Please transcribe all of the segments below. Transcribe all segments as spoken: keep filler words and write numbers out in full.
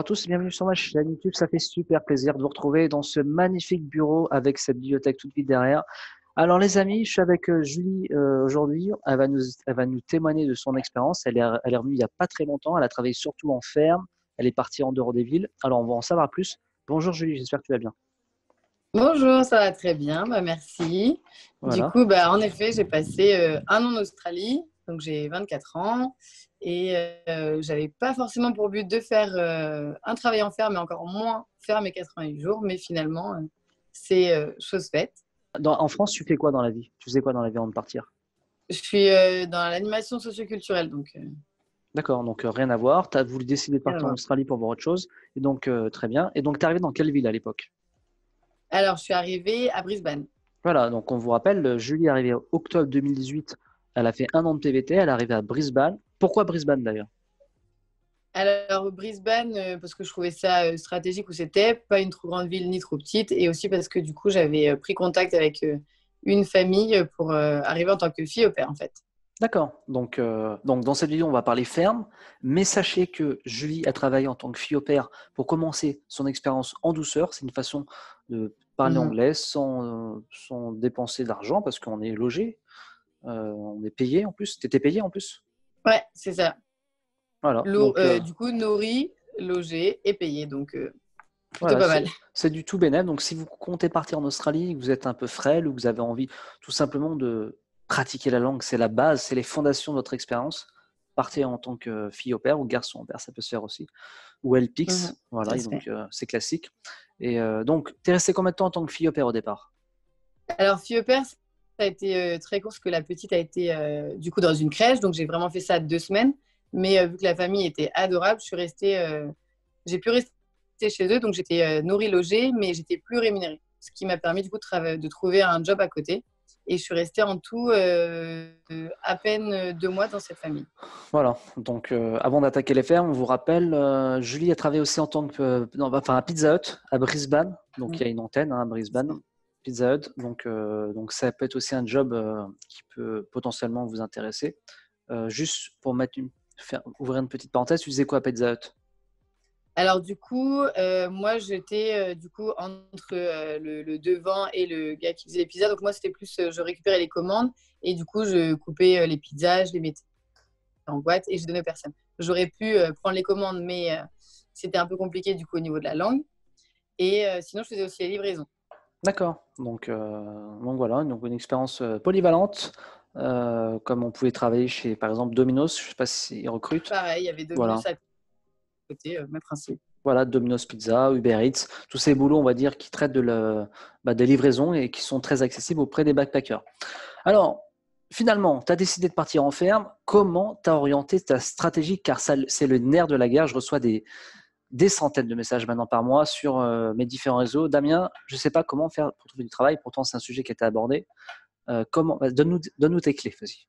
à tous et bienvenue sur ma chaîne YouTube. Ça fait super plaisir de vous retrouver dans ce magnifique bureau avec cette bibliothèque toute vide derrière. Alors les amis, je suis avec euh, Julie euh, aujourd'hui. Elle va nous, elle va nous témoigner de son expérience. Elle est, elle est revenue il n'y a pas très longtemps. Elle a travaillé surtout en ferme. Elle est partie en dehors des villes. Alors on va en savoir plus. Bonjour Julie, j'espère que tu vas bien. Bonjour, ça va très bien, bah, merci. Du Voilà. coup, bah, en effet, j'ai passé euh, un an en Australie, donc j'ai vingt-quatre ans, et euh, j'avais pas forcément pour but de faire euh, un travail en ferme, mais encore moins faire mes quatre-vingt-huit jours, mais finalement, euh, c'est euh, chose faite. Dans- en France, tu fais quoi dans la vie? Tu faisais quoi dans la vie avant de partir? Je suis euh, dans l'animation socioculturelle, donc euh, D'accord, donc euh, rien à voir. Tu as voulu décider de rien à partir en voir. Australie pour voir autre chose. Et donc, euh, très bien. Et donc, tu es arrivé dans quelle ville à l'époque? Alors, je suis arrivée à Brisbane. Voilà, donc on vous rappelle, euh, Julie est arrivée en octobre deux mille dix-huit. Elle a fait un an de P V T. Elle est arrivée à Brisbane. Pourquoi Brisbane d'ailleurs? Alors, Brisbane, euh, parce que je trouvais ça euh, stratégique où c'était, pas une trop grande ville ni trop petite, et aussi parce que du coup, j'avais euh, pris contact avec euh, une famille pour euh, arriver en tant que fille au père, en fait. D'accord. Donc, euh, donc, dans cette vidéo, on va parler ferme, mais sachez que Julie a travaillé en tant que fille au pair pour commencer son expérience en douceur. C'est une façon de parler Mhm. anglais sans, euh, sans dépenser d'argent parce qu'on est logé, euh, on est payé en plus. Tu étais payé en plus. Ouais, c'est ça. Voilà. Lo- Donc, euh, euh, du coup, nourri, logé et payé, donc euh, plutôt voilà, pas c'est mal. c'est du tout bénéf. Donc, si vous comptez partir en Australie, que vous êtes un peu frêle ou que vous avez envie tout simplement de pratiquer la langue, c'est la base, c'est les fondations de votre expérience. Partez en tant que fille au père ou garçon au père, ça peut se faire aussi. Ou Mhm. L P I X, voilà, Ça et se fait. donc euh, c'est classique. Et euh, donc, tu es resté combien de temps en tant que fille au père au départ? Alors, fille au père, ça a été euh, très court parce que la petite a été euh, du coup dans une crèche, donc j'ai vraiment fait ça deux semaines. Mais euh, vu que la famille était adorable, je suis restée, euh, j'ai pu rester chez eux, donc j'étais euh, nourrie, logée, mais j'étais plus rémunérée. Ce qui m'a permis du coup de, trava- de trouver un job à côté. Et je suis restée en tout euh, à peine deux mois dans cette famille. Voilà, donc euh, avant d'attaquer les fermes, on vous rappelle, euh, Julie a travaillé aussi en tant que, euh, non, enfin à Pizza Hut à Brisbane, donc il y a une antenne hein, à Brisbane, Pizza Hut, donc, euh, donc ça peut être aussi un job euh, qui peut potentiellement vous intéresser. Euh, juste pour mettre une, faire, ouvrir une petite parenthèse, tu disais quoi à Pizza Hut? Alors du coup, euh, moi j'étais euh, du coup entre euh, le, le devant et le gars qui faisait les pizzas. Donc moi c'était plus, euh, je récupérais les commandes et du coup je coupais euh, les pizzas, je les mettais en boîte et je donnais aux personnes. J'aurais pu euh, prendre les commandes, mais euh, c'était un peu compliqué du coup au niveau de la langue. Et euh, sinon je faisais aussi les livraisons. D'accord. Donc, euh, donc voilà, donc une expérience euh, polyvalente, euh, comme on pouvait travailler chez, par exemple, Domino's. Je ne sais pas s'ils recrutent. Pareil, il y avait Voilà, Domino's à côté, euh, même principe. voilà, Domino's Pizza, Uber Eats, tous ces boulots, on va dire, qui traitent de la, bah, des livraisons et qui sont très accessibles auprès des backpackers. Alors, finalement, tu as décidé de partir en ferme. Comment tu as orienté ta stratégie? Car ça, c'est le nerf de la guerre. Je reçois des, des centaines de messages maintenant par mois sur euh, mes différents réseaux. Damien, je ne sais pas comment faire pour trouver du travail. Pourtant, c'est un sujet qui a été abordé. Euh, comment, bah, donne-nous, donne-nous tes clés, vas-y.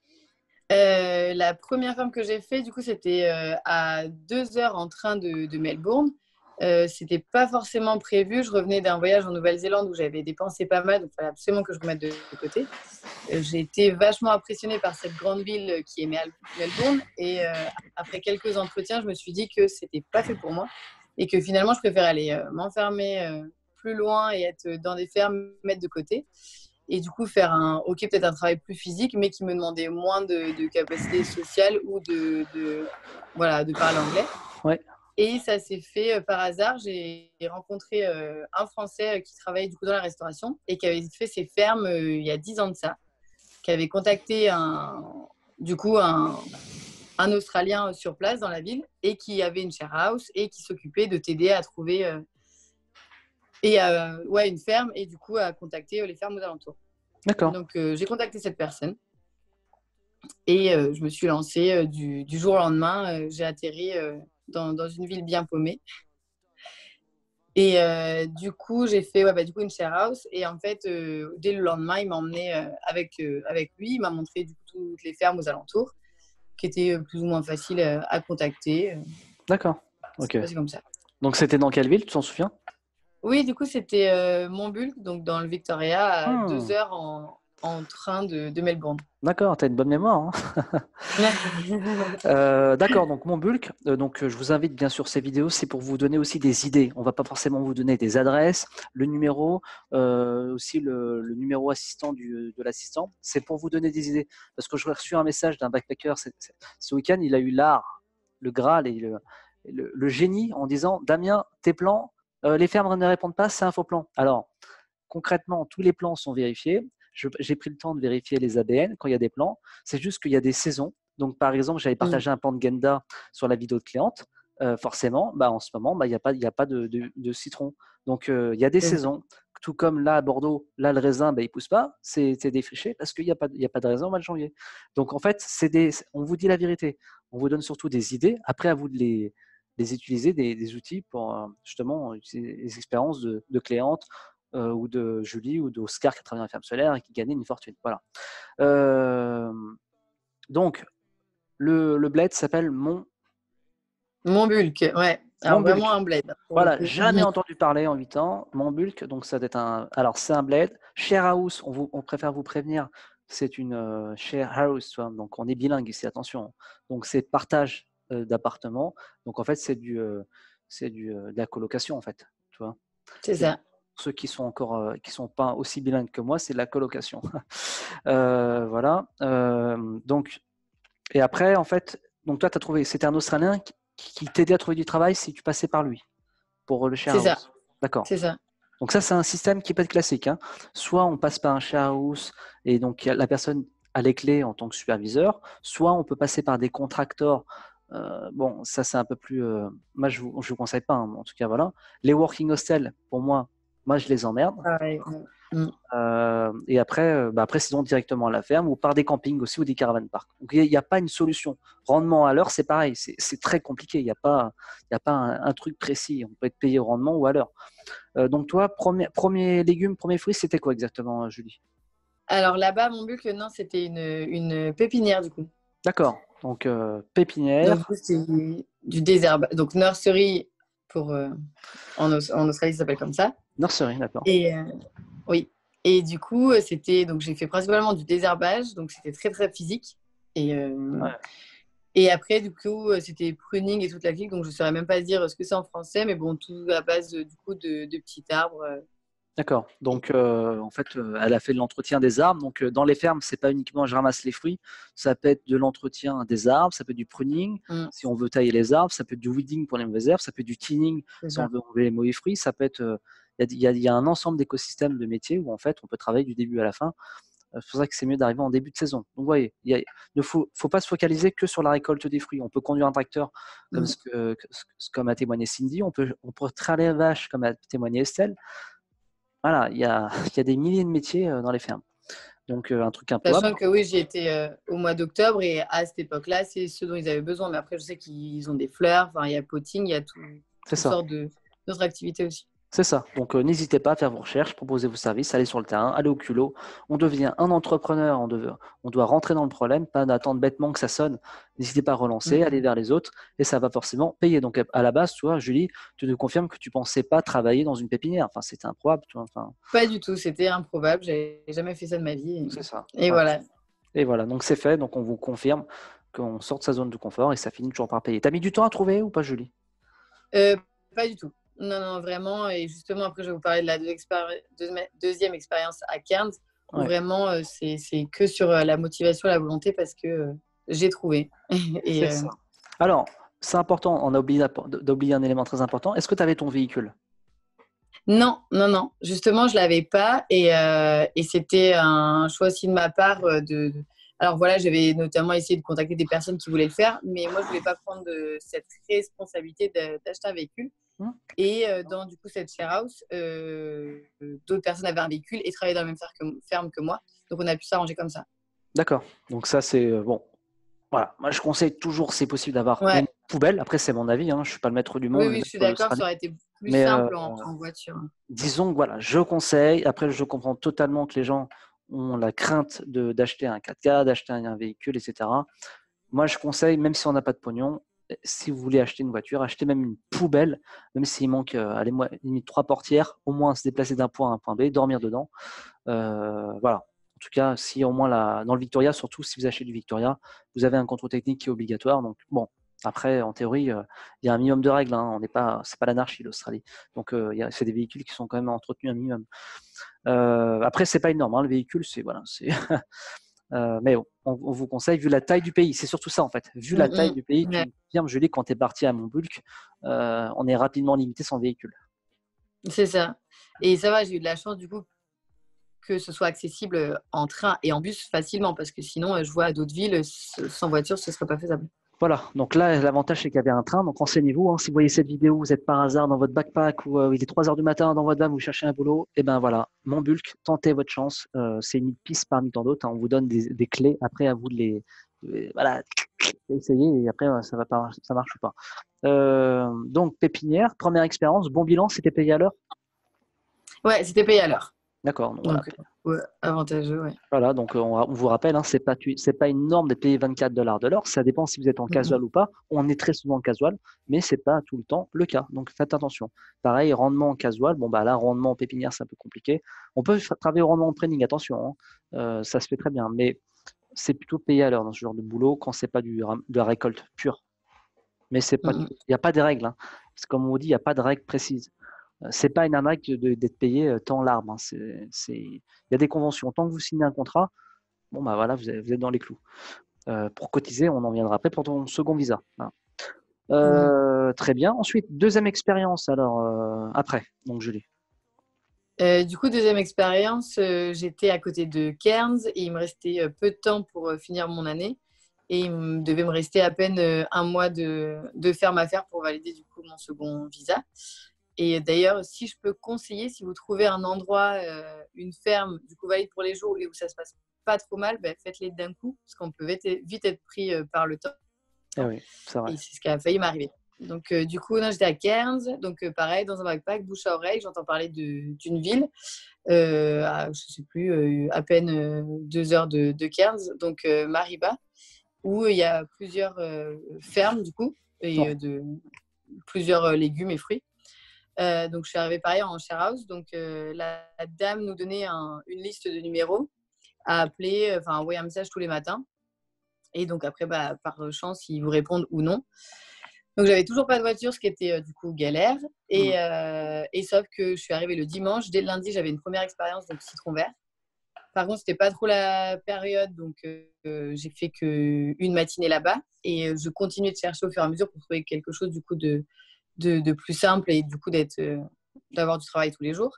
Euh, la première ferme que j'ai fait, du coup, c'était euh, à deux heures en train de, de Melbourne. Euh, c'était pas forcément prévu. Je revenais d'un voyage en Nouvelle-Zélande où j'avais dépensé pas mal, donc il fallait absolument que je remette de, de côté. Euh, j'ai été vachement impressionnée par cette grande ville qui est Mel- Melbourne. Et euh, après quelques entretiens, je me suis dit que c'était pas fait pour moi et que finalement, je préfère aller euh, m'enfermer euh, plus loin et être dans des fermes, mettre de côté et du coup faire un, ok, peut-être un travail plus physique, mais qui me demandait moins de, de capacité sociale ou de, de, voilà, de parler anglais. Ouais, Et ça s'est fait euh, par hasard. J'ai rencontré euh, un Français euh, qui travaille du coup dans la restauration et qui avait fait ses fermes euh, il y a dix ans de ça, qui avait contacté un, du coup un, un Australien sur place dans la ville et qui avait une share house et qui s'occupait de t'aider à trouver euh, et euh, ouais, une ferme et du coup à contacter euh, les fermes aux alentours. d'accord. Donc euh, j'ai contacté cette personne et euh, je me suis lancée euh, du, du, jour au lendemain. Euh, j'ai atterri euh, dans, dans, une ville bien paumée. Et euh, du coup, j'ai fait ouais, bah, du coup, une share house. Et en fait, euh, dès le lendemain, il m'a emmené euh, avec, euh, avec lui. Il m'a montré du coup, toutes les fermes aux alentours qui étaient euh, plus ou moins faciles euh, à contacter. D'accord. C'est Ok. passé comme ça. Donc, c'était dans quelle ville, tu t'en souviens? Oui, du coup, c'était euh, Montbulk, donc dans le Victoria, à deux Hmm, heures en, en train de, de Melbourne. D'accord, tu as une bonne mémoire. Hein. euh, D'accord, donc mon bulk, euh, donc, euh, je vous invite bien sûr ces vidéos, c'est pour vous donner aussi des idées. On ne va pas forcément vous donner des adresses, le numéro, euh, aussi le, le numéro assistant du, de l'assistant. C'est pour vous donner des idées. Parce que je reçu un message d'un backpacker c'est- c'est- ce week-end, il a eu l'art, le graal et le, le, le génie en disant Damien, tes plans, euh, les fermes ne répondent pas, c'est un faux plan. Alors, concrètement, tous les plans sont vérifiés. Je- J'ai pris le temps de vérifier les A B N quand il y a des plans. C'est juste qu'il y a des saisons. Donc, par exemple, j'avais Mm. partagé un plan de Genda sur la vidéo de cliente. Euh, forcément, bah, en ce moment, bah, il n'y a pas, il y a pas de, de- de citron. Donc, euh, il y a des C'est ça. saisons. Tout comme là, à Bordeaux, là, le raisin, bah, il ne pousse pas. C'est c'est défriché parce qu'il n'y a, pas- il y a pas de raisin au mois de janvier. Donc, en fait, c'est des, on vous dit la vérité. On vous donne surtout des idées. Après, à vous de les, les utiliser, des, des outils pour euh, justement utiliser les expériences de, de clientes euh, ou de Julie ou d'Oscar qui travaille dans la ferme solaire et qui gagnait une fortune. Voilà. Euh, donc, le, le bled s'appelle Mon, Mon bulk, ouais. Alors vraiment Montbulk. un bled, pour le Voilà, coup. jamais entendu parler en huit ans. Montbulk, donc ça doit être un. Alors, c'est un bled. Share house, on, vous, on préfère vous prévenir, c'est une euh, share house, tu vois, donc on est bilingue ici, attention. Donc, c'est partage euh, d'appartements. Donc, en fait, c'est du, euh, c'est du, euh, de la colocation, en fait. Tu vois. C'est C'est ça. pour ceux qui sont encore euh, qui sont pas aussi bilingues que moi, c'est de la colocation. Euh, voilà. Euh, donc, et après, en fait, donc toi, tu as trouvé, c'était un Australien qui, qui t'aidait à trouver du travail si tu passais par lui pour le share C'est ça. house. D'accord. C'est ça. Donc ça, c'est un système qui peut être classique. Hein. Soit on passe par un share house et donc la personne a les clés en tant que superviseur, soit on peut passer par des contracteurs. Euh, bon, ça c'est un peu plus. Euh, moi, je vous, je vous conseille pas. Hein, en tout cas, voilà. Les working hostels, pour moi, moi je les emmerde. Pareil. Mm. Euh, et après, euh, bah après, sinon directement à la ferme ou par des campings aussi ou des caravanes parcs. Donc il n'y a, a pas une solution. Rendement à l'heure, c'est pareil, c'est c'est très compliqué. Il n'y a pas, il y a pas un, un truc précis. On peut être payé au rendement ou à l'heure. Euh, donc toi, premier, premier légume, premier fruit, c'était quoi exactement, Julie? Alors là-bas, mon bulk, non, c'était une, une pépinière du coup. D'accord. Donc euh, Donc du pépinière, coup, c'est du désherbage. Donc nursery pour euh, en, Aus- en Australie, ça s'appelle comme ça. nurserie, d'accord. Et euh, oui. Et du coup, euh, c'était donc j'ai fait principalement du désherbage, donc c'était très très physique. Et euh, Ouais. et après, du coup, euh, c'était pruning et toute la clique, donc je ne saurais même pas dire ce que c'est en français, mais bon, tout à base euh, du coup de, de petits arbres. euh. D'accord. Et- Donc, euh, en fait, euh, elle a fait de l'entretien des arbres. Donc, euh, dans les fermes, c'est pas uniquement je ramasse les fruits. Ça peut être de l'entretien des arbres, ça peut être du pruning Mm, si on veut tailler les arbres, ça peut être du weeding pour les mauvaises herbes, ça peut être du thinning c'est si on ça. veut enlever les mauvais fruits. Ça peut être, euh, il y, a, il y a un ensemble d'écosystèmes de métiers où en fait, on peut travailler du début à la fin. Euh, C'est pour ça que c'est mieux d'arriver en début de saison. Donc, vous voyez, il y ne faut, faut pas se focaliser que sur la récolte des fruits. On peut conduire un tracteur comme Mm. ce que, ce- comme a témoigné Cindy. On peut, on peut traire les vaches comme a témoigné Estelle. Voilà, il y a, il y a des milliers de métiers euh, dans les fermes. Donc, euh, un truc improbable. Sachant que oui, j'y étais euh, au mois d'octobre et à cette époque-là, c'est ce dont ils avaient besoin. Mais après, je sais qu'ils ont des fleurs, enfin, il y a potting, il y a tout, C'est toutes ça. sortes de- d'autres activités aussi. C'est ça. Donc, euh, n'hésitez pas à faire vos recherches, proposer vos services, aller sur le terrain, aller au culot. On devient un entrepreneur, on, dev- on doit rentrer dans le problème, pas d'attendre bêtement que ça sonne. N'hésitez pas à relancer, Mm. aller vers les autres, et ça va forcément payer. Donc, à la base, tu vois, Julie, tu nous confirmes que tu ne pensais pas travailler dans une pépinière. Enfin, c'était improbable. Tu vois, enfin, Pas du tout, c'était improbable. J'avais jamais fait ça de ma vie. c'est ça. Et, et Ouais. voilà. Et voilà, donc c'est fait. Donc, on vous confirme qu'on sort de sa zone de confort et ça finit toujours par payer. T'as mis du temps à trouver ou pas, Julie? Euh, Pas du tout. Non, non, vraiment. Et justement, après, je vais vous parler de la deux expéri- deuxi- deuxième expérience à Cairns, où Ouais, vraiment, euh, c'est c'est que sur euh, la motivation, la volonté, parce que euh, j'ai trouvé. Et c'est euh, ça. Alors, c'est important, on a oublié d'app- d'oublier un élément très important. Est-ce que tu avais ton véhicule? non, non, non. Justement, je l'avais pas. Et, euh, et c'était un choix aussi de ma part euh, de, de- Alors voilà, j'avais notamment essayé de contacter des personnes qui voulaient le faire, mais moi, je voulais pas prendre de, cette responsabilité de- d'acheter un véhicule. Hmm. Et euh, dans du coup cette share house, euh, d'autres personnes avaient un véhicule et travaillaient dans la même ferme que, ferme que moi. Donc on a pu s'arranger comme ça. D'accord. Donc ça, c'est euh, bon. Voilà. Moi, je conseille toujours, c'est possible, d'avoir une Ouais, poubelle. Après, c'est mon avis. Hein. Je suis pas le maître du oui, monde, le oui, je maître suis de d'accord, ça l'Australie. aurait été plus Mais euh, simple en, en voiture. disons que voilà, je conseille. Après, je comprends totalement que les gens ont la crainte de d'acheter un quatre-quatre, d'acheter un, un véhicule, et cetera. Moi, je conseille, même si on n'a pas de pognon, si vous voulez acheter une voiture, achetez même une poubelle, même s'il manque, euh, allez, moi, limite trois portières, au moins se déplacer d'un point à un point B, dormir dedans. Euh, voilà. tout cas, si au moins la, dans le Victoria, surtout si vous achetez du Victoria, vous avez un contrôle technique qui est obligatoire. Donc bon, après, en théorie, euh, il y a un minimum de règles. Hein, on n'est pas, c'est pas l'anarchie l'Australie. Donc euh, il y a, c'est des véhicules qui sont quand même entretenus un minimum. Euh, après, c'est pas une norme. Hein, le véhicule, c'est voilà, c'est. euh, mais bon, on, on vous conseille, vu la taille du pays, c'est surtout ça en fait. Vu la taille Mm, du pays, mm. tu Ouais, me confirmes, Julie, quand tu es parti à Montbulk, euh, on est rapidement limité sans véhicule. c'est ça. Et ça va, j'ai eu de la chance du coup que ce soit accessible en train et en bus facilement parce que sinon, euh, je vois à d'autres villes, sans voiture, ce ne serait pas faisable. Voilà, donc là, l'avantage, c'est qu'il y avait un train, donc renseignez-vous. Hein, si vous voyez cette vidéo, vous êtes par hasard dans votre backpack ou euh, il est trois heures du matin dans votre van, vous cherchez un boulot, et ben voilà, Montbulk, tentez votre chance. Euh, c'est une piste parmi tant d'autres. Hein, on vous donne des, des clés, après à vous de les, de- voilà, essayer et après ça va pas, ça marche ou pas. Euh, donc pépinière, première expérience, bon bilan, c'était payé à l'heure. Ouais, c'était payé à l'heure. D'accord, donc voilà. Donc, euh, ouais, avantageux, ouais. Voilà, donc euh, on, on vous rappelle, hein, c'est pas, tu- c'est pas une norme de payer vingt-quatre dollars de l'heure. Ça dépend si vous êtes en Mm, casual ou pas. On est très souvent en casual, mais c'est pas tout le temps le cas. Donc faites attention. Pareil, rendement en casual. Bon bah là, rendement en pépinière, c'est un peu compliqué. On peut fa- travailler au rendement en training, attention, hein. Euh, ça se fait très bien, mais c'est plutôt payé à l'heure dans ce genre de boulot quand c'est pas du, ram- de la récolte pure. Mais c'est pas, mm, il n'y a pas de règles. Hein. Parce que comme on dit, il n'y a pas de règles précises. Euh, C'est pas une arnaque de- d'être payé euh, tant l'arbre. Hein. C'est, c'est, il y a des conventions. Tant que vous signez un contrat, bon, bah voilà, vous êtes, vous êtes dans les clous. Euh, pour cotiser, on en viendra après pour ton second visa. Voilà. mm, mm. Euh, très bien. Ensuite, deuxième expérience, alors, euh, après, donc Julie. Euh, du coup, deuxième expérience, euh, j'étais à côté de Cairns et il me restait euh, peu de temps pour euh, finir mon année. Et il me- devait me rester à peine euh, un mois de, de ferme à faire pour valider du coup mon second visa. Et d'ailleurs, si je peux conseiller, si vous trouvez un endroit, euh, une ferme, du coup valide pour les jours et où ça se passe pas trop mal, ben, faites-les d'un coup, parce qu'on peut vite, vite être pris euh, par le temps. Eh oui, c'est vrai. Et c'est ce qui a failli m'arriver. Donc, euh, du coup, non, j'étais à Cairns, donc euh, pareil, dans un backpack, bouche à oreille, j'entends parler de- d'une ville, euh, à, je sais plus, euh, à peine euh, deux heures de, de Cairns, donc euh, Mariba, où il y a plusieurs euh, fermes, du coup, et Ouais. euh, de plusieurs euh, légumes et fruits. Euh, donc, je suis arrivée pareil en share house. Donc, euh, la, la dame nous donnait un- une liste de numéros à appeler, enfin, envoyer un message tous les matins. Et donc, après, bah, par chance, ils vous répondent ou non. Donc, j'avais toujours pas de voiture, ce qui était euh, du coup galère. Mm. Et, euh, et sauf que je suis arrivée le dimanche. Dès le lundi, j'avais une première expérience, donc citron vert. Par contre, c'était pas trop la période, donc euh, j'ai fait qu'une matinée là-bas. Et euh, je continuais de chercher au fur et à mesure pour trouver quelque chose du coup de, de, de plus simple et du coup d'être, euh, d'avoir du travail tous les jours.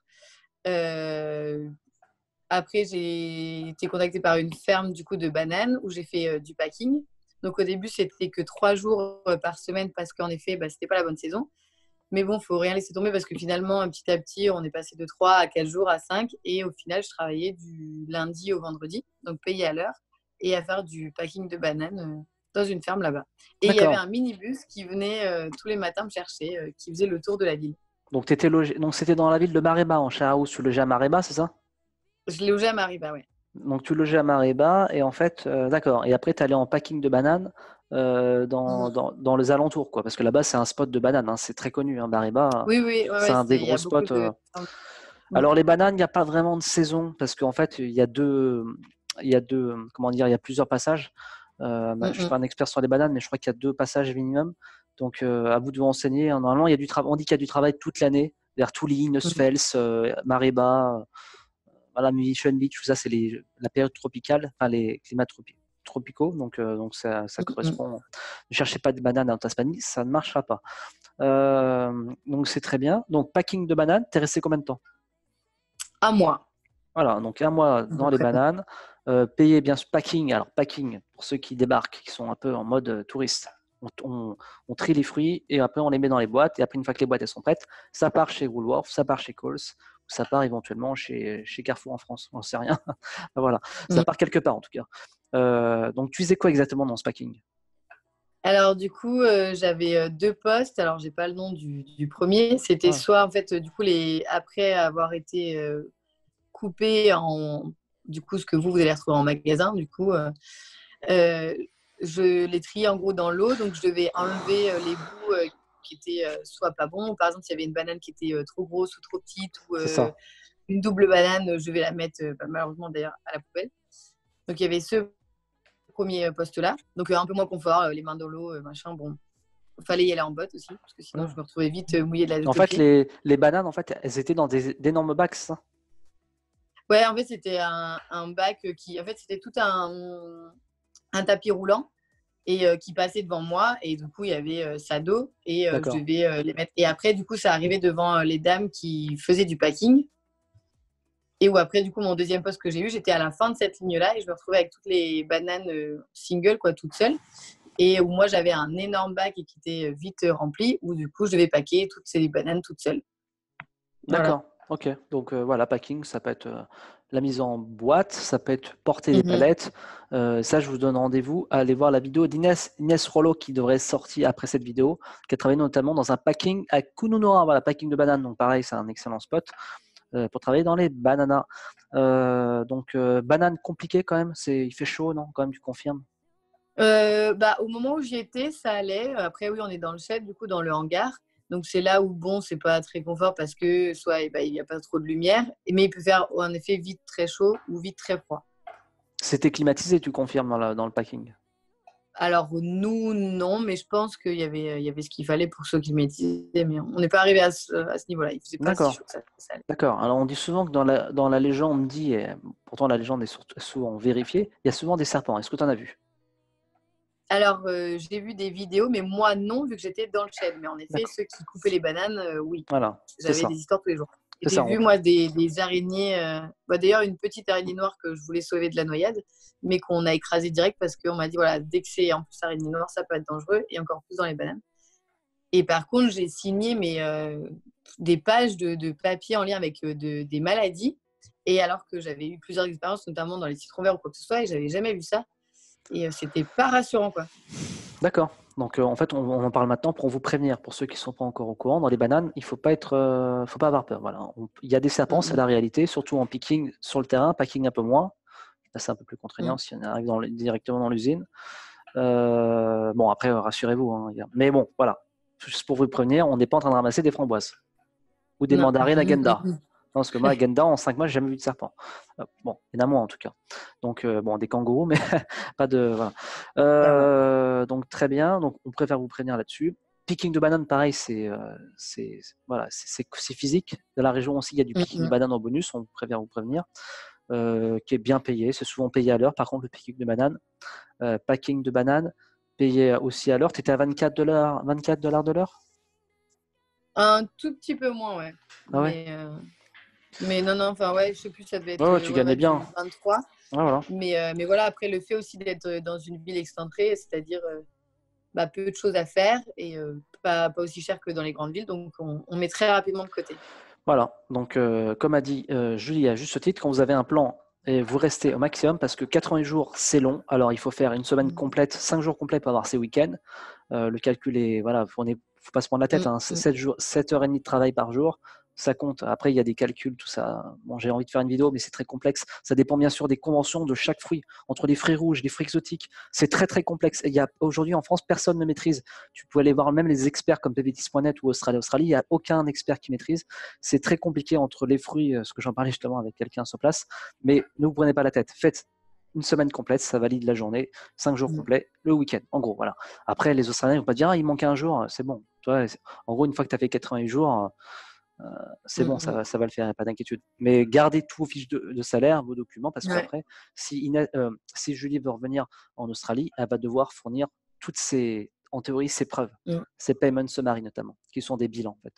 Euh, Après, j'ai été contactée par une ferme du coup de bananes où j'ai fait euh, du packing. Donc au début, c'était que trois jours euh, par semaine parce qu'en effet, bah, c'était pas la bonne saison. Mais bon, il faut rien laisser tomber parce que finalement, petit à petit, on est passé de trois à quatre jours à cinq. Et au final, je travaillais du lundi au vendredi, donc payé à l'heure, et à faire du packing de bananes euh, dans une ferme là-bas. Et il y avait D'accord. un minibus qui venait euh, tous les matins me chercher, euh, qui faisait le tour de la ville. Donc, t'étais logé... donc c'était dans la ville de Mareba, en House. Tu logeais à Mareba, c'est ça? Je l'ai logé à Mariba, ouais. Donc, tu logeais à Mareba et en fait, euh, d'accord. Et après, tu allais en packing de bananes euh, dans, Mhm. dans, dans les alentours, quoi. Parce que là-bas, c'est un spot de bananes. Hein. C'est très connu, hein, Mareba. Oui, oui, ouais, C'est ouais, un des c'est- il y gros a beaucoup spots. de. euh. Mhm. Alors, les bananes, il n'y a pas vraiment de saison parce qu'en fait, il y a deux, il y a deux, comment dire, il y a plusieurs passages. Euh, bah, je suis Mhm. pas un expert sur les bananes, mais je crois qu'il y a deux passages minimum. Donc, euh, à vous de vous renseigner. Normalement, il y a du travail. On dit qu'il y a du travail toute l'année vers Touli, Mhm. Neusfels, euh, Mareba, voilà, Mission Beach, tout ça, c'est les- la période tropicale, enfin les climats tropi- tropicaux. Donc, euh, donc ça, ça Mhm. correspond. Ne cherchez pas de bananes en Tasmanie, ça ne marchera pas. Euh, donc, c'est très bien. Donc, packing de bananes, t'es resté combien de temps? À moi, Voilà, donc un mois à dans peu les près. bananes, euh, payer bien ce packing. Alors, packing, pour ceux qui débarquent, qui sont un peu en mode euh, touriste, on, on- on trie les fruits et après on les met dans les boîtes. Et après, une fois que les boîtes elles sont prêtes, ça part chez Woolworth, ça part chez Coles, ça part éventuellement chez, chez Carrefour en France, on ne sait rien. Voilà, ça Mhm. part quelque part en tout cas. Euh, donc, tu faisais quoi exactement dans ce packing? Alors, du coup, euh, j'avais euh, deux postes. Alors, j'ai pas le nom du, du premier. C'était Ouais. soit, en fait, euh, du coup, les... après avoir été euh, coupé en, du coup, ce que vous, vous allez retrouver en magasin, du coup, euh, euh, je les triais en gros dans l'eau. Donc, je devais enlever euh, les bouts euh, qui étaient euh, soit pas bons. Par exemple, s'il y avait une banane qui était euh, trop grosse ou trop petite ou C'est euh, ça. une double banane, je vais la mettre euh, bah, malheureusement d'ailleurs à la poubelle. Donc il y avait ce premier poste-là. Donc euh, un peu moins confort, euh, les mains dans l'eau, euh, machin. Bon, il fallait y aller en botte aussi, parce que sinon Ouais. je me retrouvais vite euh, mouillée de la En tête aux fait, pieds. les, les bananes, en fait, elles étaient dans des d'énormes bacs, c'est ça? Ouais, en fait c'était un, un bac qui, en fait c'était tout un, un tapis roulant et euh, qui passait devant moi. Et du coup, il y avait euh, sa dos et euh, je D'accord. devais euh, les mettre. Et après, du coup, ça arrivait devant euh, les dames qui faisaient du packing. Et où après, du coup, mon deuxième poste que j'ai eu, j'étais à la fin de cette ligne-là et je me retrouvais avec toutes les bananes euh, single, quoi, toute seule. Et où moi, j'avais un énorme bac et qui était euh, vite euh, rempli, où du coup, je devais packer toutes ces bananes toute seule. Voilà. D'accord. Ok. Donc euh, voilà, packing, ça peut être euh, la mise en boîte, ça peut être porter les Mhm. palettes. Euh, ça, je vous donne rendez-vous à aller voir la vidéo d'Inès Inès Rollo qui devrait sortir après cette vidéo, qui a travaillé notamment dans un packing à Kununura, voilà, packing de bananes. Donc pareil, c'est un excellent spot euh, pour travailler dans les bananas. Euh, donc euh, banane compliquée quand même. C'est, il fait chaud, non? Quand même, tu confirmes? Euh, bah, au moment où j'y étais, ça allait. Après, oui, on est dans le shed, du coup, dans le hangar. Donc, c'est là où, bon, c'est pas très confort parce que soit eh ben, il n'y a pas trop de lumière, mais il peut faire en effet vite très chaud ou vite très froid. C'était climatisé, tu confirmes dans, la- dans le packing? Alors, nous, non, mais je pense qu'il y avait, il y avait ce qu'il fallait pour ceux qui maîtrisaient, mais on n'est pas arrivé à ce, à ce niveau-là. Il faisait pas si D'accord. chaud que ça. Ça allait. D'accord. Alors on dit souvent que dans la, dans la légende dit, et pourtant la légende est surtout- souvent vérifiée, il y a souvent des serpents. Est-ce que tu en as vu? Alors, euh, j'ai vu des vidéos, mais moi, non, vu que j'étais dans le shed. Mais en effet, D'accord. ceux qui coupaient les bananes, euh, oui. Voilà, c'est J'avais ça. des histoires tous les jours. Et C'est j'ai ça. vu, on- moi, des, des araignées. euh, bah, d'ailleurs, une petite araignée noire que je voulais sauver de la noyade, mais qu'on a écrasée direct parce qu'on m'a dit, voilà, dès que c'est en plus araignée noire, ça peut être dangereux, et encore plus dans les bananes. Et par contre, j'ai signé mes, euh, des pages de, de papier en lien avec euh, de- des maladies. Et alors que j'avais eu plusieurs expériences, notamment dans les citrons verts ou quoi que ce soit, et j'avais jamais vu ça. Et euh, c'était pas rassurant, quoi. D'accord. Donc euh, en fait, on, on en parle maintenant pour vous prévenir. Pour ceux qui ne sont pas encore au courant, dans les bananes, il faut pas être, euh, faut pas avoir peur. Voilà. On- il y a des serpents, c'est Mm, la réalité, surtout en picking sur le terrain, packing un peu moins. Là, c'est un peu plus contraignant mm, si on arrive dans le- directement dans l'usine. Euh, bon, après, euh, rassurez-vous, hein, il y a- mais bon, voilà. Juste pour vous prévenir, on n'est pas en train de ramasser des framboises ou des non. mandarines à Mm, mm, Genda. mm. Non, parce que moi, à Genda, en cinq mois, j'ai jamais vu de serpent. Euh, bon, il y en a moins en tout cas. Donc, euh, bon, des kangourous, mais pas de. Voilà. Ça va. Euh, donc, très bien. Donc, on préfère vous prévenir là-dessus. Picking de banane, pareil, c'est euh, c'est voilà, c'est c'est- c'est physique. Dans la région aussi, il y a du Mm, picking de mm. banane en bonus, on préfère vous prévenir, euh, qui est bien payé. C'est souvent payé à l'heure. Par contre, le picking de banane, euh, packing de banane, payé aussi à l'heure. Tu étais à vingt-quatre dollars, vingt-quatre dollars de l'heure? Un tout petit peu moins, ouais. Ah ouais? Mais, euh, mais non, non, enfin, ouais, je sais plus, ça devait Ouais, être ouais, euh, tu ouais, gagnais ouais, bien. du vingt-trois. Ouais, voilà. Mais, euh, mais voilà, après, le fait aussi d'être euh, dans une ville excentrée, c'est-à-dire euh, bah, peu de choses à faire et euh, pas, pas aussi cher que dans les grandes villes, donc on, on met très rapidement de côté. Voilà, donc euh, comme a dit euh, Julie à juste titre, quand vous avez un plan et vous restez au maximum, parce que quatre-vingts jours c'est long, alors il faut faire une semaine Mm, complète, cinq jours complets pour avoir ses week-ends. Euh, le calcul est, voilà, faut, on est, faut pas se prendre la tête, mm, hein, mm. sept jours, sept heures trente de travail par jour, ça compte. Après, il y a des calculs, tout ça. Bon, j'ai envie de faire une vidéo, mais c'est très complexe. Ça dépend bien sûr des conventions de chaque fruit, entre les fruits rouges, les fruits exotiques. C'est très très complexe. Et il y a aujourd'hui en France, personne ne maîtrise. Tu peux aller voir même les experts comme pvtis point net ou Australie Australie, il n'y a aucun expert qui maîtrise. C'est très compliqué entre les fruits, euh, ce que j'en parlais justement avec quelqu'un sur place. Mais ne vous prenez pas la tête. Faites une semaine complète, ça valide la journée, cinq jours Mm. complets, le week-end. En gros, voilà. Après, les Australiens ne vont pas dire, ah, il manque un jour, c'est bon. Tu vois, en gros, une fois que tu as fait quatre-vingts jours, euh, c'est bon, ça, Mm, va- ça va le faire, y a pas d'inquiétude. Mais gardez tous vos fiches de, de salaire, vos documents, parce mm. Ouais. qu'après, si, Ina- euh, si Julie veut revenir en Australie, elle va devoir fournir toutes ses, en théorie, ses preuves, Mm, ses payment summary notamment, qui sont des bilans en fait.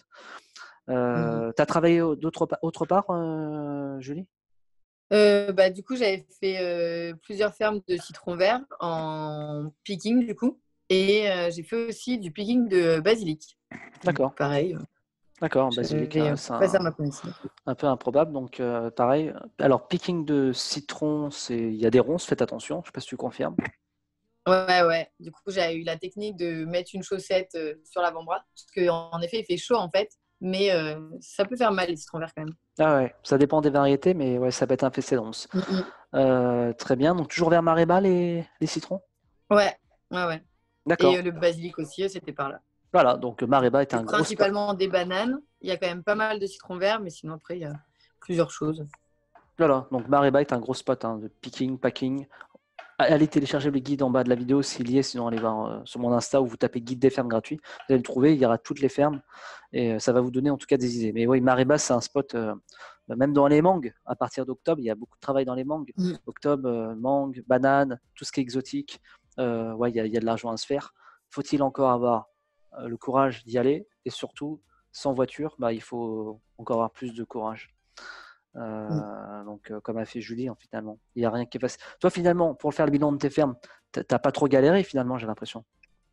mm. Euh, tu as travaillé au- d'autre pa- autre part, euh, Julie? Euh, bah, du coup, j'avais fait euh, plusieurs fermes de citron vert en picking, du coup. Et euh, j'ai fait aussi du picking de basilic. Donc, D'accord, pareil, euh, d'accord, basilic, j'avais euh, euh, c'est fait ça à un, ma connaissance. un peu improbable, donc euh, pareil. Alors, picking de citron, c'est, il y a des ronces, faites attention, je sais pas si tu confirmes. Ouais, ouais. Du coup, j'ai eu la technique de mettre une chaussette euh, sur l'avant-bras. Parce qu'en en effet, il fait chaud, en fait. Mais euh, ça peut faire mal, les citrons verts, quand même. Ah ouais, ça dépend des variétés, mais ouais, ça peut être infesté de ronces. Mm, mm. Euh, très bien. Donc toujours vers Maréba les, les citrons? Ouais, ouais, ouais. Et D'accord. euh, le basilic aussi, euh, c'était par là. Voilà, donc Maréba est C'est un gros spot. principalement des bananes. Il y a quand même pas mal de citrons verts, mais sinon, après, il y a plusieurs choses. Voilà, donc Mariba est un gros spot hein, de picking, packing. Allez télécharger le guide en bas de la vidéo s'il y est, sinon allez voir euh, sur mon Insta où vous tapez guide des fermes gratuit. Vous allez le trouver, il y aura toutes les fermes et euh, ça va vous donner en tout cas des idées. Mais oui, Mariba, c'est un spot, euh, même dans les mangues, à partir d'octobre, il y a beaucoup de travail dans les mangues. Mm. Octobre, euh, mangue, banane, tout ce qui est exotique, euh, ouais, il y, a, il y a de l'argent à se faire. Faut-il encore avoir euh, le courage d'y aller et surtout, sans voiture, bah, il faut encore avoir plus de courage. Euh, Mm. donc, euh, comme a fait Julie, hein, finalement, il n'y a rien qui est facile. Toi, finalement, pour faire le bilan de tes fermes, t'as pas trop galéré, finalement, j'ai l'impression.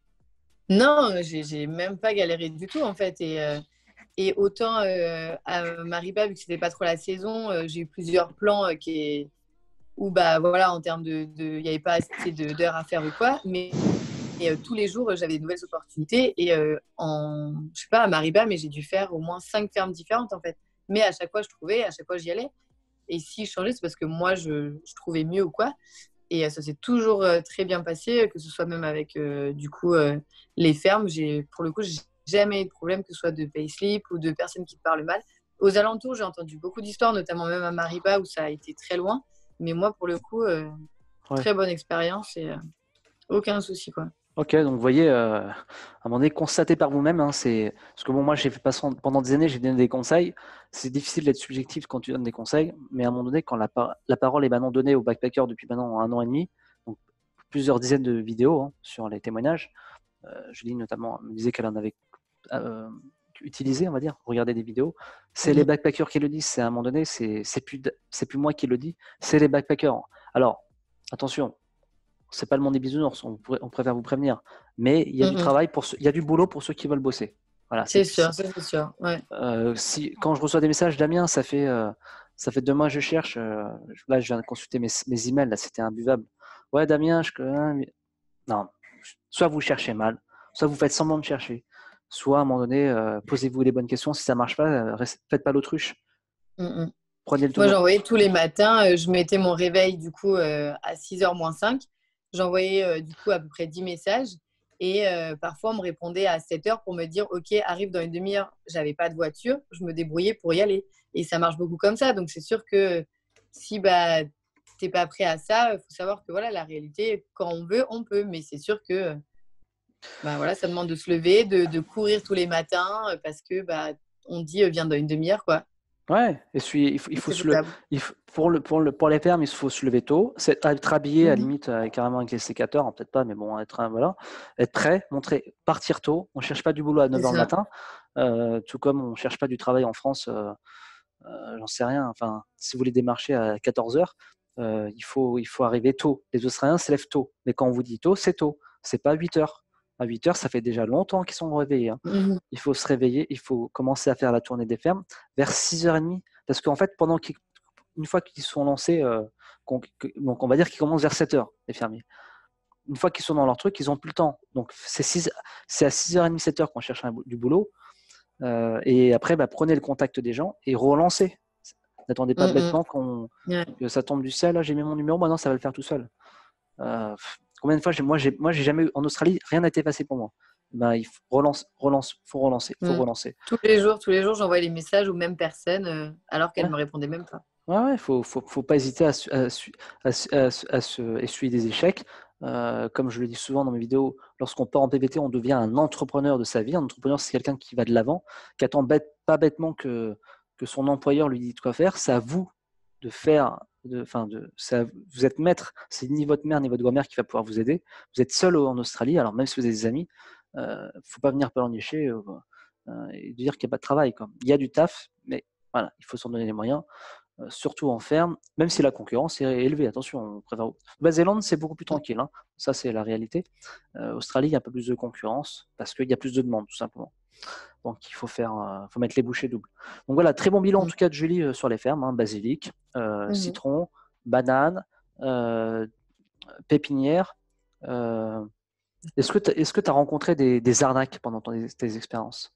Non, j'ai j'ai même pas galéré du tout en fait. Et, euh, et autant euh, à Mariba, vu que c'était pas trop la saison, euh, j'ai eu plusieurs plans euh, qui où bah voilà, en termes de, de il n'y avait pas assez de- d'heures à faire ou quoi, mais et, euh, tous les jours euh, j'avais de nouvelles opportunités et euh, en je sais pas à Mariba, mais j'ai dû faire au moins cinq fermes différentes en fait. Mais à chaque fois je trouvais, à chaque fois j'y allais. Et si je changeais, c'est parce que moi je, je trouvais mieux ou quoi. Et euh, ça s'est toujours euh, très bien passé, que ce soit même avec euh, du coup euh, les fermes. J'ai, pour le coup, j'ai jamais eu de problème, que ce soit de payslip ou de personnes qui te parlent mal. Aux alentours, j'ai entendu beaucoup d'histoires, notamment même à Mariba où ça a été très loin. Mais moi, pour le coup, euh, Ouais. très bonne expérience et euh, aucun souci quoi. Ok, donc vous voyez, euh, à un moment donné, constatez par vous-même. Hein, c'est parce que bon, moi, j'ai fait pas- pendant des années, j'ai donné des conseils. C'est difficile d'être subjectif quand tu donnes des conseils, mais à un moment donné, quand la, par- la parole est maintenant donnée aux backpackers depuis maintenant un an et demi, donc plusieurs dizaines de vidéos hein, sur les témoignages. Euh, Julie notamment me disait qu'elle en avait euh, utilisé, on va dire, regarder des vidéos. C'est les Mhm. backpackers qui le disent. C'est à un moment donné, c'est c'est plus c'est plus moi qui le dis, c'est les backpackers. Alors attention, c'est pas le monde des bisounours, on, pourrait- on préfère vous prévenir. Mais il y a du Mhm. travail pour ceux- il y a du boulot pour ceux qui veulent bosser. Voilà, c'est C'est plus ça. sûr, ça, c'est sûr. Ouais. Euh, si, quand je reçois des messages, Damien, ça fait, euh, ça fait deux mois que je cherche. euh, là, je viens de consulter mes, mes emails, là, c'était imbuvable. Ouais, Damien, je. hein, mais- Non, soit vous cherchez mal, soit vous faites semblant de chercher, soit à un moment donné, euh, posez-vous les bonnes questions. Si ça marche pas, euh, reste- faites pas l'autruche. Mhm. Prenez le Moi, tonneau. j'envoyais tous les matins, euh, je mettais mon réveil du coup euh, à six heures moins cinq. J'envoyais euh, du coup à peu près dix messages et euh, parfois on me répondait à sept heures pour me dire OK, arrive dans une demi-heure. J'avais pas de voiture, je me débrouillais pour y aller. Et ça marche beaucoup comme ça. Donc c'est sûr que si bah, t'es pas prêt à ça, il faut savoir que voilà, la réalité, quand on veut, on peut. Mais c'est sûr que bah, voilà, ça demande de se lever, de, de courir tous les matins euh, parce que bah, on dit euh, viens dans une demi-heure. Quoi. Ouais, et puis, il faut, il faut C'est se le, faisable. il faut- pour, le, pour, le, pour les fermes, il faut se lever tôt, c'est, être habillé à la Mhm. limite euh, carrément avec les sécateurs, hein, peut-être pas, mais bon, être, euh, voilà, être prêt, montrer, partir tôt. On ne cherche pas du boulot à C'est neuf heures le ça. matin, euh, tout comme on ne cherche pas du travail en France, euh, euh, j'en sais rien. Enfin, si vous voulez démarcher à quatorze heures, euh, il, faut, il faut arriver tôt. Les Australiens se lèvent tôt, mais quand on vous dit tôt, c'est tôt, c'est pas huit heures. À huit heures, ça fait déjà longtemps qu'ils sont réveillés. Hein. Mhm. Il faut se réveiller, il faut commencer à faire la tournée des fermes vers six heures trente. Parce qu'en fait, pendant qu'ils, une fois qu'ils sont lancés, euh, qu'on- que- donc on va dire qu'ils commencent vers sept heures, les fermiers. Une fois qu'ils sont dans leur truc, ils n'ont plus le temps. Donc c'est, six c'est à six heures trente, sept heures qu'on cherche un, du boulot. Euh, et après, bah, prenez le contact des gens et relancez. N'attendez pas Mhm. bêtement qu'on, Ouais. que ça tombe du ciel. Là, j'ai mis mon numéro, maintenant ça va le faire tout seul. Euh, combien de fois, j'ai, moi, j'ai, moi, j'ai jamais eu, en Australie, rien n'a été facile pour moi. Ben, il faut relance, relance, faut relancer, faut Mm. relancer. Tous les jours, tous les jours, j'envoyais les messages aux mêmes personnes euh, alors qu'elles Ouais. ne me répondaient même pas. Ouais, ouais, faut, faut, faut pas hésiter à, su- à, su- à, su- à su- à se essuyer des échecs. Euh, comme je le dis souvent dans mes vidéos, lorsqu'on part en P V T, on devient un entrepreneur de sa vie. Un entrepreneur, c'est quelqu'un qui va de l'avant, qui attend bête, pas bêtement que, que son employeur lui dise quoi faire. C'est à vous de faire, de, enfin, de, c'est à- vous êtes maître. C'est ni votre mère ni votre grand-mère qui va pouvoir vous aider. Vous êtes seul en Australie, alors même si vous avez des amis, euh, faut pas venir pleurnicher euh, euh, et dire qu'il n'y a pas de travail, quoi. Il y a du taf, mais voilà, il faut s'en donner les moyens. Euh, surtout en ferme, même si la concurrence est élevée. Attention, on préfère... Nouvelle-Zélande, c'est beaucoup plus tranquille. Hein. Ça, c'est la réalité. Euh, Australie, il y a un peu plus de concurrence parce qu'il y a plus de demandes, tout simplement. Donc, il faut faire, euh, faut mettre les bouchées doubles. Donc voilà, très bon bilan en Mm. tout cas de Julie euh, sur les fermes. Hein, basilic, euh, Mhm. citron, banane, euh, pépinière. Euh, est-ce que tu est-ce que tu as rencontré des, des arnaques pendant ton- tes expériences?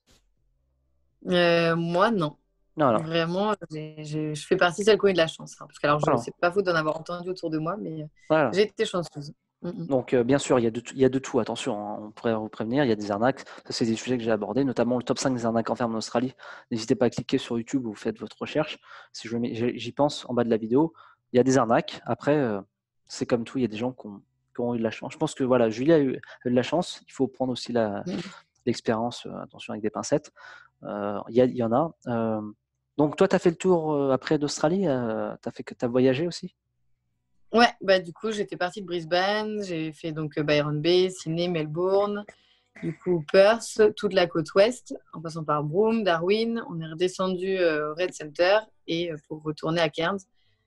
Euh, moi, non. Non, alors, Vraiment, j'ai- j'ai- je fais partie de celle qui a eu de la chance. Hein, parce que alors, je voilà, c'est pas faux d'en avoir entendu autour de moi, mais euh, voilà. j'ai été chanceuse. Mm. Donc, euh, bien sûr, il y, a de, il y a de tout, attention, hein, on pourrait vous prévenir, il y a des arnaques. Ça, c'est des sujets que j'ai abordés, notamment le top cinq des arnaques en ferme en Australie. N'hésitez pas à cliquer sur YouTube ou vous faites votre recherche. Si je mets- j'y j'y pense en bas de la vidéo, il y a des arnaques. Après, euh, c'est comme tout, il y a des gens qui ont, qui ont eu de la chance. Je pense que voilà, Julie a eu, a eu de la chance. Il faut prendre aussi la- Mm. l'expérience, euh, attention avec des pincettes. Euh, Il y, a- il y en a. Euh, donc, toi, tu as fait le tour euh, après d'Australie, tu as fait que tu as voyagé aussi? Ouais, bah du coup, j'étais partie de Brisbane, j'ai fait donc euh, Byron Bay, Sydney, Melbourne, du coup Perth, toute la côte ouest, en passant par Broome, Darwin. On est redescendu euh, au Red Center et euh, pour retourner à Cairns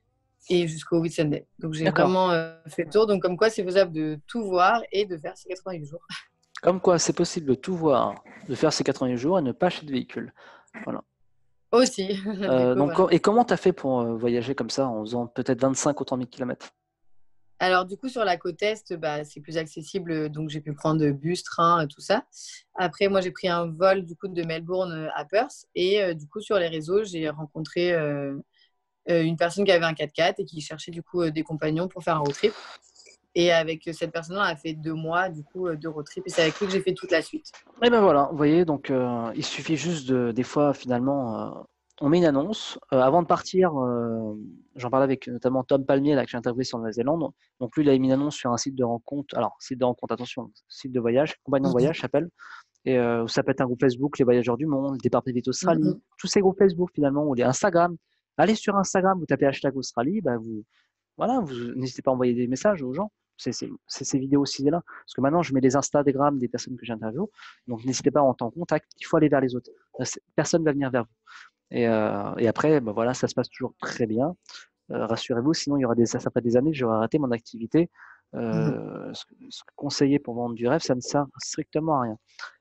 et jusqu'au Whitsunday. Donc j'ai D'accord. vraiment euh, fait le tour. Donc comme quoi, c'est faisable de tout voir et de faire ces quatre-vingt-huit jours. Comme quoi, c'est possible de tout voir, de faire ces quatre-vingts jours et ne pas acheter de véhicule. Voilà. Aussi. Du Euh, coup, donc, voilà. et comment tu as fait pour euh, voyager comme ça en faisant peut-être vingt-cinq ou trente mille kilomètres? Alors, du coup, sur la côte Est, bah, c'est plus accessible. Donc, j'ai pu prendre bus, train, euh, tout ça. Après, moi, j'ai pris un vol du coup de Melbourne euh, à Perth. Et euh, du coup, sur les réseaux, j'ai rencontré euh, euh, une personne qui avait un quatre-quatre et qui cherchait du coup euh, des compagnons pour faire un road trip. Et avec euh, cette personne-là, on a fait deux mois du coup euh, de road trip. Et c'est avec lui que j'ai fait toute la suite. Et ben voilà, vous voyez, donc euh, il suffit juste de, des fois finalement, euh, on met une annonce. Euh, avant de partir, euh, j'en parlais avec notamment Tom Palmier, là, que j'ai interviewé sur Nouvelle-Zélande. Donc lui, il a mis une annonce sur un site de rencontre, alors site de rencontre, attention, site de voyage, compagnon de Mhm. voyage s'appelle. Et euh, ça peut être un groupe Facebook, les voyageurs du monde, le départ privé d'Australie, Mhm. tous ces groupes Facebook finalement, ou les Instagram. Allez sur Instagram, vous tapez hashtag Australie, bah vous, voilà, vous n'hésitez pas à envoyer des messages aux gens. C'est c'est- c'est ces vidéos aussi là. Parce que maintenant, je mets les Instagram des personnes que j'interviewe. Donc, n'hésitez pas à entrer en contact. Il faut aller vers les autres. Euh, c'est- Personne ne va venir vers vous. Et, euh, et après, bah, voilà, ça se passe toujours très bien. Euh, rassurez-vous, sinon, il y aura des, ça, ça fait des années que j'aurais arrêté mon activité. Mhm. Euh, ce, ce conseiller pour vendre du rêve, ça ne sert strictement à rien.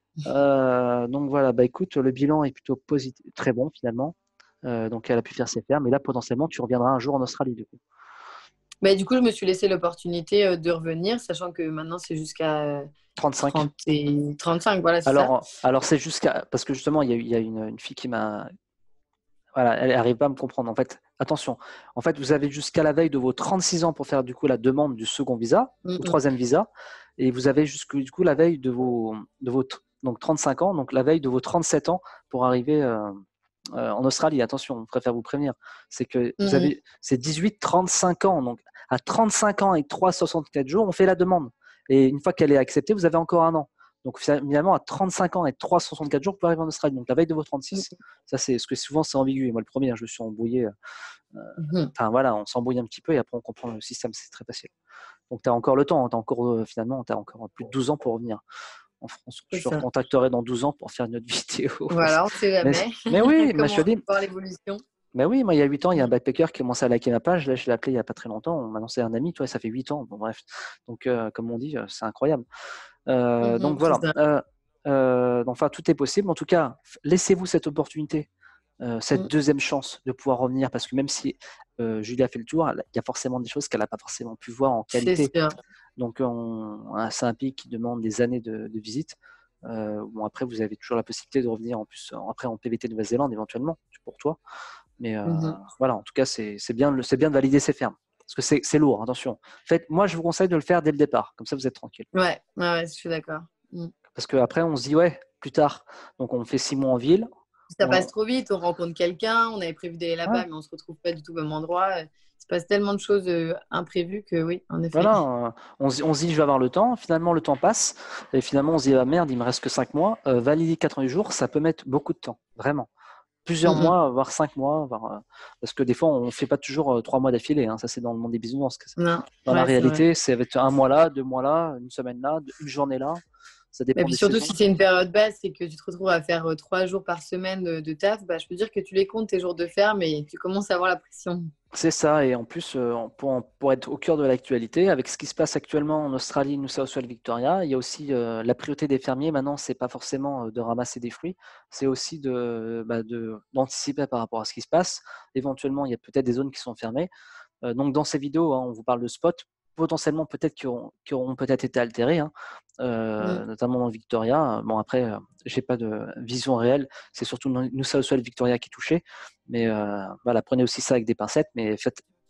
Euh, donc voilà, bah écoute, le bilan est plutôt positif, très bon finalement. Euh, donc elle a pu faire ses fermes. Mais là, potentiellement, tu reviendras un jour en Australie du coup. Bah, du coup, je me suis laissé l'opportunité euh, de revenir, sachant que maintenant, c'est jusqu'à euh, trente-cinq. trente et trente-cinq. Voilà, c'est ça. Alors, alors c'est jusqu'à. Parce que justement, il y a, eu- il y a une, une fille qui m'a. Voilà, elle n'arrive pas à me comprendre. En fait, attention. En fait, vous avez jusqu'à la veille de vos trente-six ans pour faire du coup la demande du second visa ou Mhm. troisième visa. Et vous avez jusqu'à du coup la veille de vos, de vos donc trente-cinq ans, donc la veille de vos trente-sept ans pour arriver euh, euh, en Australie. Attention, on préfère vous prévenir. C'est que vous Mhm. avez. C'est dix-huit trente-cinq ans. Donc à trente-cinq ans et trois cent soixante-quatre jours, on fait la demande. Et une fois qu'elle est acceptée, vous avez encore un an. Donc finalement, à trente-cinq ans et trois cent soixante-quatre jours, vous pouvez arriver en Australie. Donc la veille de vos trente-six, ça c'est ce que souvent c'est ambigu. Et moi, le premier, hein, je me suis embrouillé. euh, Mhm. Enfin voilà, on s'embrouille un petit peu et après on comprend le système, c'est très facile. Donc tu as encore le temps, tu as encore euh, finalement, tu as encore plus de douze ans pour revenir en France. C'est Je te ça. recontacterai dans douze ans pour faire une autre vidéo. Voilà, on ne sait mais, jamais mais oui, moi, je comment te on va dis, voir l'évolution. mais oui, moi il y a huit ans, il y a un Mhm. backpacker qui commençait à liker ma page. Là, je l'ai appelé il n'y a pas très longtemps. Maintenant, c'est un ami, toi, ça fait huit ans. Bon, bref. Donc, euh, comme on dit, euh, c'est incroyable. Euh, Mhm, donc c'est voilà. ça. Euh, euh, enfin, tout est possible. En tout cas, laissez-vous cette opportunité, euh, cette Mhm. deuxième chance de pouvoir revenir, parce que même si euh, Julie a fait le tour, il y a forcément des choses qu'elle n'a pas forcément pu voir en C'est qualité. sûr. Donc, on, hein, c'est un pays qui demande des années de, de visite. Euh, bon, après, vous avez toujours la possibilité de revenir en plus après en P V T Nouvelle-Zélande éventuellement pour toi. Mais euh, Mhm. voilà, en tout cas, c'est c'est bien, c'est bien de valider ses fermes. Parce que c'est c'est lourd, attention. Faites, moi, je vous conseille de le faire dès le départ. Comme ça, vous êtes tranquille. Ouais, ouais, ouais, je suis d'accord. Mhm. Parce qu'après, on se dit, ouais, plus tard. Donc, on fait six mois en ville. Ça passe On- trop vite, on rencontre quelqu'un, on avait prévu d'aller ouais, là-bas, mais on se retrouve pas du tout au même endroit. Il se passe tellement de choses euh, imprévues que oui, en effet. voilà, euh, on, se- on se dit, je vais avoir le temps. Finalement, le temps passe. Et finalement, on se dit, ah merde, il me reste que cinq mois. Euh, valider quatre-vingts jours, ça peut mettre beaucoup de temps. Vraiment. Plusieurs Mhm. mois, voire cinq mois. Voire, euh, parce que des fois, on ne fait pas toujours euh, trois mois d'affilée. Hein. Ça, c'est dans le monde des bisounours. Non, Dans la ouais, c'est vrai. réalité, c'est avec un mois là, deux mois là, une semaine là, une journée là. Ça Et dépend puis des surtout, saisons. si c'est une période basse et que tu te retrouves à faire euh, trois jours par semaine de, de taf, bah, je peux dire que tu les comptes tes jours de ferme et tu commences à avoir la pression. C'est ça, et en plus, euh, pour, pour être au cœur de l'actualité, avec ce qui se passe actuellement en Australie, New South Wales, Victoria, il y a aussi euh, la priorité des fermiers. Maintenant, c'est pas forcément euh, de ramasser des fruits, c'est aussi de, bah, de- d'anticiper par rapport à ce qui se passe. Éventuellement, il y a peut-être des zones qui sont fermées. Euh, donc, dans ces vidéos, hein, on vous parle de spots potentiellement peut-être qui auront, qui auront peut-être été altérés, hein, Mm. euh, notamment dans le Victoria. Bon, après, euh, j'ai pas de vision réelle. C'est surtout New South Wales, Victoria qui est touché. Mais euh, voilà, prenez aussi ça avec des pincettes. Mais faites,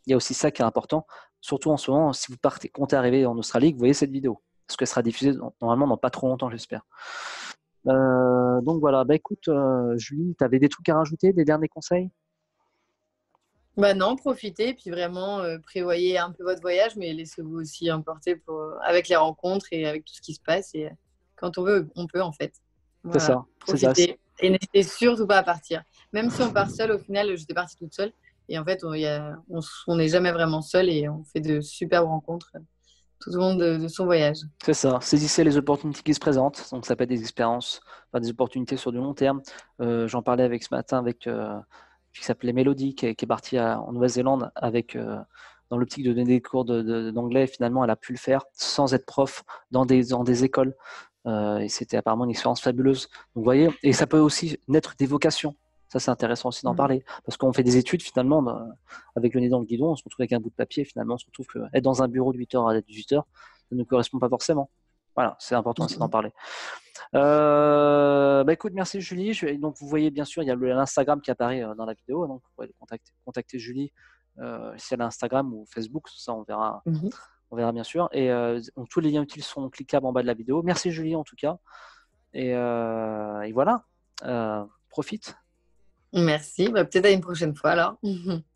il y a aussi ça qui est important. Surtout en ce moment, si vous partez, comptez arriver en Australie, vous voyez cette vidéo. Parce qu'elle sera diffusée normalement dans pas trop longtemps, j'espère. Euh, donc voilà, bah écoute, euh, Julie, tu avais des trucs à rajouter, des derniers conseils? Bah non, profitez, puis vraiment euh, prévoyez un peu votre voyage, mais laissez-vous aussi emporter pour, avec les rencontres et avec tout ce qui se passe. Et euh, quand on veut, on peut en fait. C'est Voilà, ça, c'est ça. profitez. Et n'hésitez surtout pas à partir. Même si on part seul, au final, j'étais partie toute seule. Et en fait, on y a- on s- on n'est jamais vraiment seul et on fait de superbes rencontres euh, tout au long de, de son voyage. C'est ça. Saisissez les opportunités qui se présentent. Donc, ça peut être des expériences, enfin, des opportunités sur du long terme. Euh, j'en parlais avec ce matin avec euh, qui s'appelait Mélodie, qui est, qui est partie à- en Nouvelle-Zélande avec euh, dans l'optique de donner des cours de- de- d'anglais. Finalement, elle a pu le faire sans être prof dans des, dans des écoles. Euh, et c'était apparemment une expérience fabuleuse. Donc, vous voyez, et ça peut aussi naître des vocations. Ça, c'est intéressant aussi d'en Mhm. parler. Parce qu'on fait des études, finalement, dans- avec le nez dans le guidon, on se retrouve avec un bout de papier. Finalement, on se retrouve que être dans un bureau de huit heures à dix-huit heures, ça ne correspond pas forcément. Voilà, c'est important aussi d'en Mhm. parler. Euh, bah écoute, merci Julie. Je vais- donc vous voyez bien sûr, il y a le- l'Instagram qui apparaît euh, dans la vidéo, donc vous pouvez contacter, contacter Julie euh, si elle a Instagram ou Facebook, ça on verra, Mhm. on verra bien sûr. Et euh, donc, tous les liens utiles sont cliquables en bas de la vidéo. Merci Julie en tout cas. Et, euh, et voilà, Euh, profite. Merci. Bah, peut-être à une prochaine fois alors.